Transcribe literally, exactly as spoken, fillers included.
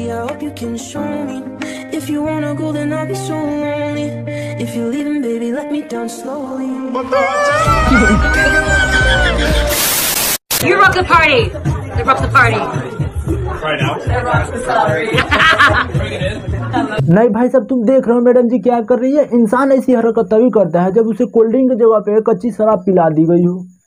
I hope you can show me. If you wanna go, then I'll be so lonely. If you're leaving, baby, let me down slowly. You rock the party. They rock the party. Right now. They rock the salary. नहीं भाई साहब, तुम देख रहे हो madam जी क्या कर रही है। इंसान ऐसी हरकत तभी करता है जब उसे कोल्ड ड्रिंक की जगह पे कच्ची शराब पिला दी गई हो।